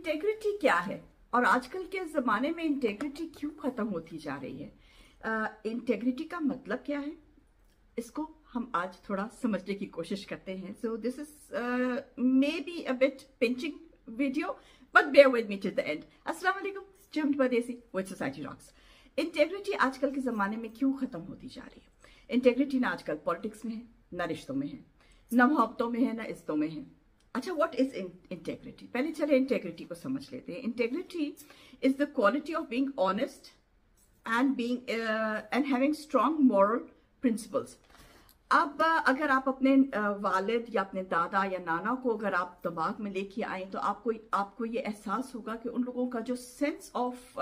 Integrity क्या है और आजकल के ज़माने में इंटेग्रिटी क्यों ख़त्म होती जा रही है? इंटेग्रिटी का मतलब क्या है, इसको हम आज थोड़ा समझने की कोशिश करते हैं. So this is maybe a bit pinching video, but bear with me till the end. अस्सलाम वालेकुम, जम्ड परदेसी विद सोसाइटी रॉक्स. इंटेग्रिटी आजकल के ज़माने में क्यों ख़त्म होती जा रही है? इंटेग्रिटी ना आजकल पॉलिटिक्स में है, ना रिश्तों में है, ना मोहब्बतों में है, ना इज्जतों में है. अच्छा, व्हाट इज इंटेग्रिटी? पहले चले इंटेग्रिटी को समझ लेते हैं. Integrity is the quality of being honest and being and having strong moral principles. अब अगर आप अपने वालिद या अपने दादा या नाना को अगर आप दिमाग में लेके आए तो आपको ये एहसास होगा कि उन लोगों का जो सेंस ऑफ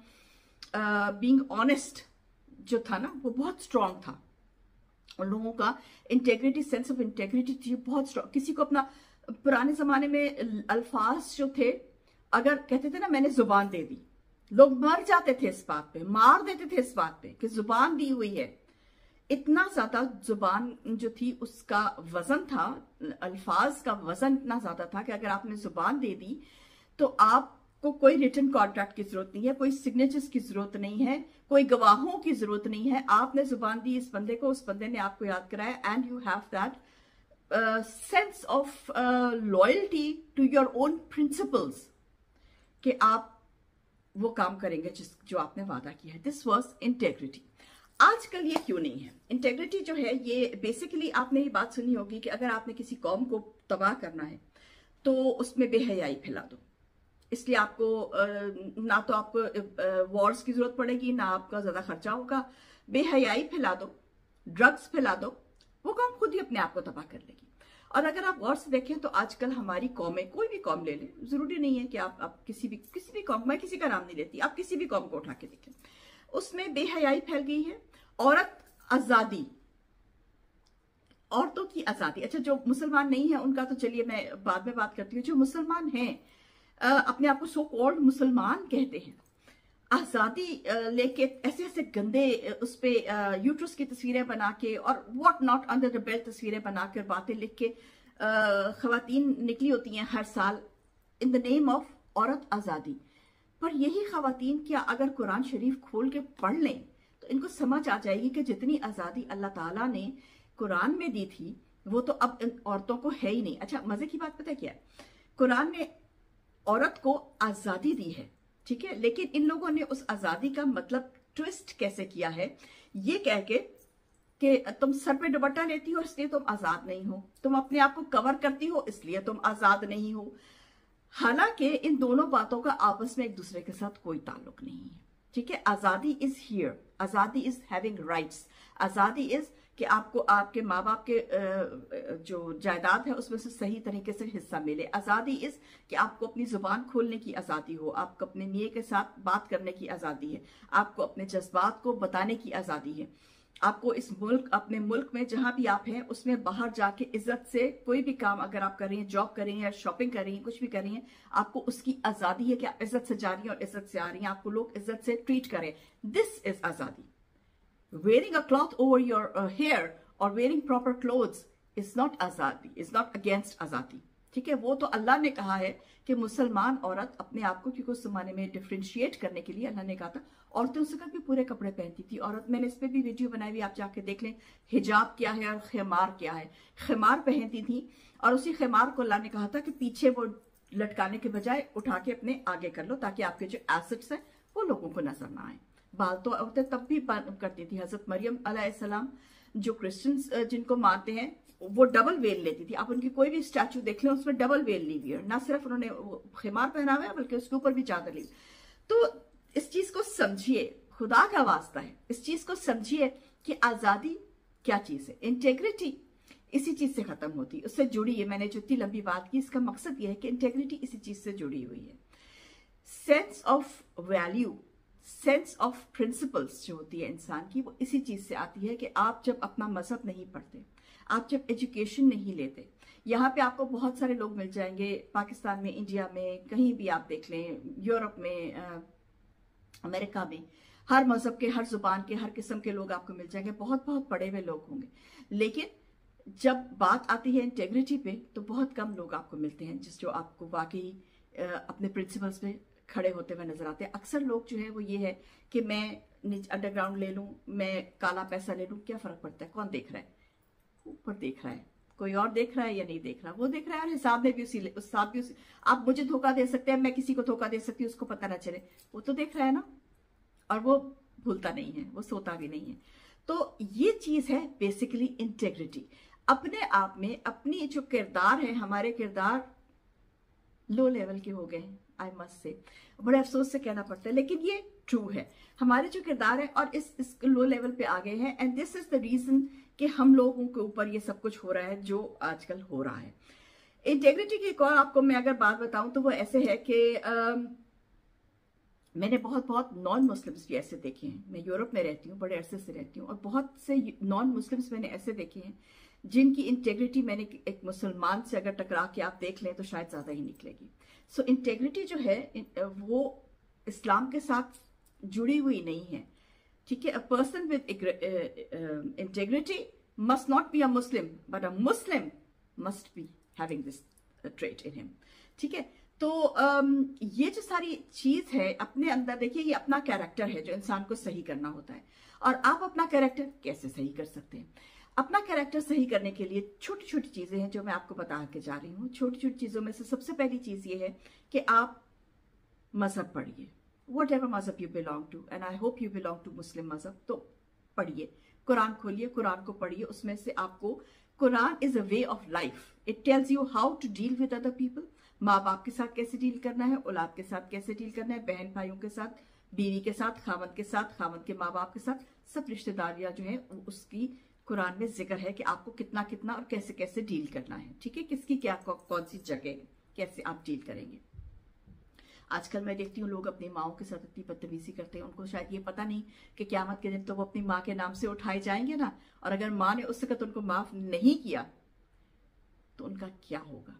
बीइंग ऑनेस्ट जो था ना, वो बहुत स्ट्रांग था. उन लोगों का इंटेग्रिटी, सेंस ऑफ इंटेग्रिटी थी बहुत स्ट्रांग. किसी को अपना, पुराने जमाने में अल्फाज जो थे, अगर कहते थे ना मैंने जुबान दे दी, लोग मर जाते थे इस बात पे, मार देते थे इस बात पे कि जुबान दी हुई है. इतना ज्यादा जुबान जो थी उसका वजन था, अल्फाज का वजन इतना ज्यादा था कि अगर आपने जुबान दे दी तो आपको कोई रिटन कॉन्ट्रैक्ट की जरूरत नहीं है, कोई सिग्नेचर्स की जरूरत नहीं है, कोई गवाहों की जरूरत नहीं है. आपने जुबान दी इस बंदे को, उस बंदे ने आपको याद कराया, and you have that sense of loyalty to your own principles कि आप वो काम करेंगे जो आपने वादा किया है. This was integrity. आजकल ये क्यों नहीं है? इंटेग्रिटी जो है ये बेसिकली, आपने ये बात सुनी होगी कि अगर आपने किसी कौम को तबाह करना है तो उसमें बेहयाई फैला दो. इसलिए आपको ना तो आपको वॉर्स की जरूरत पड़ेगी, ना आपका ज्यादा खर्चा होगा. बेहयाई फैला दो, ड्रग्स फैला दो, वो कौम खुद ही अपने आप को तबाह कर लेगी. और अगर आप गौर से देखें तो आजकल हमारी कौमें, कोई भी कौम ले लें, जरूरी नहीं है कि आप किसी भी कौम, मैं किसी का नाम नहीं लेती, आप किसी भी कौम को उठा के देखें, उसमें बेहयाई फैल गई है. औरत आजादी, औरतों की आजादी. अच्छा, जो मुसलमान नहीं है उनका तो चलिए मैं बाद में बात करती हूँ. जो मुसलमान हैं, अपने आप को सो कॉल्ड मुसलमान कहते हैं, आजादी लेके ऐसे ऐसे गंदे उस पे यूट्रस की तस्वीरें बना के और what not under the belt तस्वीरें बनाकर, बातें लिख के खवातीन निकली होती हैं हर साल इन द नेम ऑफ औरत आजादी. पर यही खवातीन क्या अगर कुरान शरीफ खोल के पढ़ लें तो इनको समझ आ जाएगी कि जितनी आजादी अल्लाह ताला ने कुरान में दी थी वो तो अब इन औरतों को है ही नहीं. अच्छा, मजे की बात पता है क्या है? कुरान ने औरत को आजादी दी है, ठीक है, लेकिन इन लोगों ने उस आजादी का मतलब ट्विस्ट कैसे किया है, ये कह के कि तुम सर पे दुपट्टा लेती हो इसलिए तुम आजाद नहीं हो, तुम अपने आप को कवर करती हो इसलिए तुम आजाद नहीं हो. हालांकि इन दोनों बातों का आपस में एक दूसरे के साथ कोई ताल्लुक नहीं है, ठीक है. आजादी इज हियर, आजादी इज हैविंग राइट्स, आजादी इज कि आपको आपके माँ बाप के जो जायदाद है उसमें से सही तरीके से हिस्सा मिले. आजादी इज कि आपको अपनी जुबान खोलने की आजादी हो, आपको अपने मियाँ के साथ बात करने की आजादी है, आपको अपने जज्बात को बताने की आजादी है, आपको इस मुल्क, अपने मुल्क में जहां भी आप हैं उसमें बाहर जाके इज्जत से कोई भी काम अगर आप कर रही हैं, जॉब कर रही हैं, शॉपिंग कर रही हैं, कुछ भी कर रही हैं, आपको उसकी आजादी है कि आप इज्जत से जा रही हैं और इज्जत से आ रही हैं, आपको लोग इज्जत से ट्रीट करें. दिस इज आजादी. Wearing a cloth over your hair or wearing proper clothes is not azadi, is not against azadi. ठीक है, वो तो अल्लाह ने कहा है कि मुसलमान औरत अपने आप को, क्योंकि उस जमाने में डिफ्रेंशिएट करने के लिए अल्लाह ने कहा था, औरतें उस वक्त भी पूरे कपड़े पहनती थी. औरत, मैंने इस पे भी वीडियो बनाई हुई, आप जाके देख लें, हिजाब क्या है और खिमार क्या है. खिमार पहनती थी और उसी खिमार को अल्लाह ने कहा था कि पीछे वो लटकाने के बजाय उठा के अपने आगे कर लो ताकि आपके जो एसेट्स हैं वो लोगों को नजर ना आए. बाल तो औरतें तब भी करती थी. हजरत मरियम अलैहिस्सलाम जो क्रिश्चियंस जिनको मानते हैं वो डबल वेल लेती थी. आप उनकी कोई भी स्टैचू देख लें उसमें डबल वेल ली हुई है, ना सिर्फ उन्होंने खिमार पहना हुआ है बल्कि उसके ऊपर भी चादर ली. तो इस चीज को समझिए, खुदा का वास्ता है, इस चीज को समझिए कि आजादी क्या चीज है. इंटेग्रिटी इसी चीज से खत्म होती है, उससे जुड़ी है. मैंने जो इतनी लंबी बात की, इसका मकसद यह है कि इंटेग्रिटी इसी चीज से जुड़ी हुई है. Sense of value, sense of principles जो होती है इंसान की, वो इसी चीज से आती है कि आप जब अपना मजहब नहीं पढ़ते, आप जब एजुकेशन नहीं लेते. यहाँ पे आपको बहुत सारे लोग मिल जाएंगे, पाकिस्तान में, इंडिया में, कहीं भी आप देख लें, यूरोप में, अमेरिका में, हर मजहब के, हर जुबान के, हर किस्म के लोग आपको मिल जाएंगे, बहुत बहुत पढ़े हुए लोग होंगे. लेकिन जब बात आती है इंटेग्रिटी पे तो बहुत कम लोग आपको मिलते हैं जो आपको वाकई अपने प्रिंसिपल्स पे खड़े होते हुए नजर आते हैं। अक्सर लोग जो है वो ये है कि मैं अंडरग्राउंड ले लूं, मैं काला पैसा ले लूं, क्या फर्क पड़ता है, कौन देख रहा है, ऊपर देख रहा है, कोई और देख रहा है या नहीं देख रहा, वो देख रहा है। और हिसाब में भी उसी आप मुझे धोखा दे सकते हैं, मैं किसी को धोखा दे सकती हूँ, उसको पता ना चले, वो तो देख रहा है ना, और वो भूलता नहीं है, वो सोता भी नहीं है। तो ये चीज है बेसिकली इंटेग्रिटी। अपने आप में अपनी जो किरदार है, हमारे किरदार लो लेवल के हो गए, आई मस्ट से, बड़े अफसोस से कहना पड़ता है, लेकिन ये ट्रू है। हमारे जो किरदार है और इस लो लेवल पे आ गए हैं, and this is the reason कि हम लोगों के ऊपर ये सब कुछ हो रहा है जो आजकल हो रहा है। इंटेग्रिटी की एक और आपको मैं अगर बात बताऊं तो वो ऐसे है कि मैंने बहुत नॉन मुस्लिम्स भी ऐसे देखे हैं। मैं यूरोप में रहती हूँ, बड़े अरसे से रहती हूँ, और बहुत से नॉन मुस्लिम्स मैंने ऐसे देखे हैं जिनकी इंटेग्रिटी मैंने एक मुसलमान से अगर टकरा के आप देख लें तो शायद ज्यादा ही निकलेगी। सो इंटेग्रिटी जो है वो इस्लाम के साथ जुड़ी हुई नहीं है, ठीक है। A person with integrity must not be a Muslim, but a Muslim must be having this trait in him, ठीक है। तो ये जो सारी चीज है अपने अंदर, देखिए ये अपना कैरेक्टर है जो इंसान को सही करना होता है। और आप अपना कैरेक्टर कैसे सही कर सकते हैं? अपना कैरेक्टर सही करने के लिए छोटी छोटी चीजें हैं जो मैं आपको बता के जा रही हूँ। छोटी छोटी चीजों में से सबसे पहली चीज ये है कि आप मजहब पढ़िए, वट एवर मजहब you belong to, and I hope you belong to Muslim मजहब। तो पढ़िए, कुरान खोलिए, कुरान को पढ़िए। उसमें से आपको, Quran is a way of life. It tells you how to deal with other people. माँ बाप के साथ कैसे डील करना है, औलाद के साथ कैसे डील करना है, बहन भाइयों के साथ, बीवी के साथ, खामद के साथ, खामद के माँ बाप के साथ, सब रिश्तेदारियां जो है उसकी कुरान में जिक्र है कि आपको कितना कितना और कैसे कैसे डील करना है, ठीक है। किसकी क्या कौन सी जगह, कैसे आप डील करेंगे। आजकल मैं देखती हूँ लोग अपनी माओं के साथ इतनी बदतमीजी करते हैं, उनको शायद ये पता नहीं कि क़यामत के दिन तो वो अपनी माँ के नाम से उठाए जाएंगे ना, और अगर माँ ने उस वक्त उनको माफ नहीं किया तो उनका क्या होगा।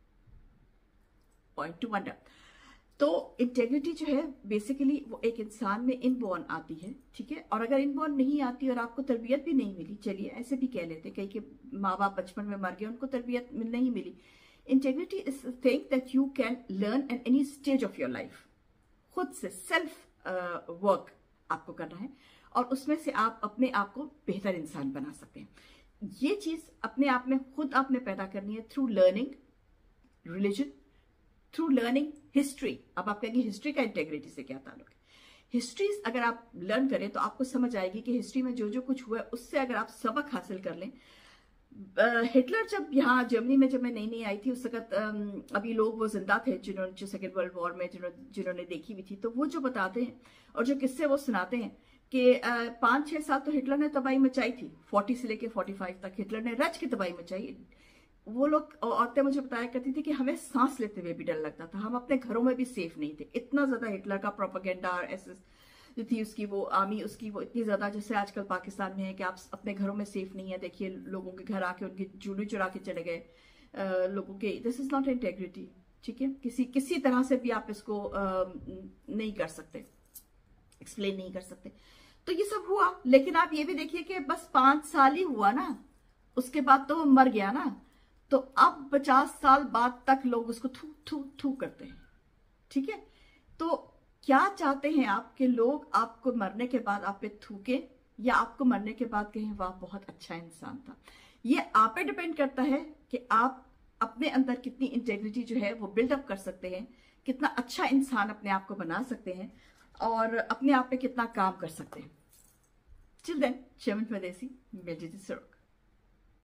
Point to wonder. तो इंटेग्रिटी जो है बेसिकली वो एक इंसान में इनबॉर्न आती है, ठीक है। और अगर इनबॉर्न नहीं आती और आपको तरबियत भी नहीं मिली, चलिए ऐसे भी कह लेते, कई के माँ बाप बचपन में मर गए, उनको तरबियत नहीं मिली। Integrity is a thing that you can learn at any stage of your life. खुद से सेल्फ वर्क आपको करना है और उसमें से आप अपने आप को बेहतर इंसान बना सकते हैं। ये चीज अपने आप में खुद आपने पैदा करनी है through learning religion, through learning history. अब आप कहेंगे हिस्ट्री का इंटेग्रिटी से क्या ताल्लुक है? हिस्ट्री अगर आप लर्न करें तो आपको समझ आएगी कि हिस्ट्री में जो जो कुछ हुआ है उससे अगर आप सबक हासिल कर लें। हिटलर जब यहाँ जर्मनी में जब मैं नई आई थी उस वक्त अभी लोग वो जिंदा थे जिन्होंने जो सेकेंड वर्ल्ड वॉर में जिन्होंने देखी हुई थी, तो वो जो बताते हैं और जो किस्से वो सुनाते हैं कि 5-6 साल तो हिटलर ने तबाही मचाई थी, 40 से लेके 45 तक हिटलर ने रच की तबाही मचाई। वो लोग औरतें मुझे बताया करती थी कि हमें सांस लेते हुए भी डर लगता था, हम अपने घरों में भी सेफ नहीं थे। इतना ज्यादा हिटलर का प्रोपेगेंडा और ऐसे जो थी उसकी वो आर्मी उसकी वो इतनी ज्यादा, जैसे आजकल पाकिस्तान में है कि आप अपने घरों में सेफ नहीं है। देखिए लोगों के घर आके उनकी जूलरी चुरा के चले गए लोगों के। दिस इज नॉट इंटेग्रिटी, ठीक है। किसी तरह से भी आप इसको नहीं कर सकते, एक्सप्लेन नहीं कर सकते। तो ये सब हुआ, लेकिन आप ये भी देखिए कि बस 5 साल ही हुआ ना, उसके बाद तो वो मर गया ना। तो अब 50 साल बाद तक लोग उसको थू थू थू करते हैं, ठीक है। तो क्या चाहते हैं आप कि लोग आपको मरने के बाद आप पे थूके, या आपको मरने के बाद कहें वाह बहुत अच्छा इंसान था? ये आप पे डिपेंड करता है कि आप अपने अंदर कितनी इंटेग्रिटी जो है वो बिल्डअप कर सकते हैं, कितना अच्छा इंसान अपने आप को बना सकते हैं और अपने आप पे कितना काम कर सकते हैं। टिल देन, शर्मिन परदेसी, मिलती थी सुरुख।